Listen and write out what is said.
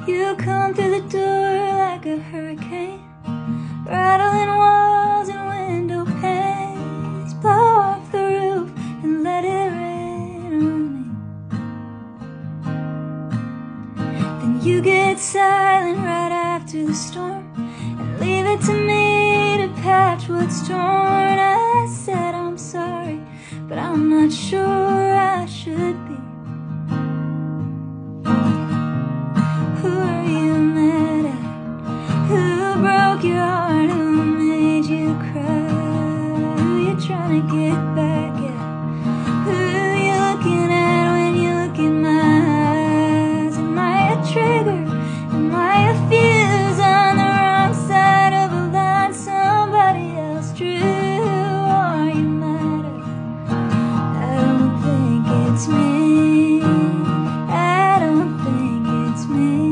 You come through the door like a hurricane, rattling walls and window panes. Blow off the roof and let it rain on me. Then you get silent right after the storm and leave it to me to patch what's torn. I said I'm sorry, but I'm not sure I should be.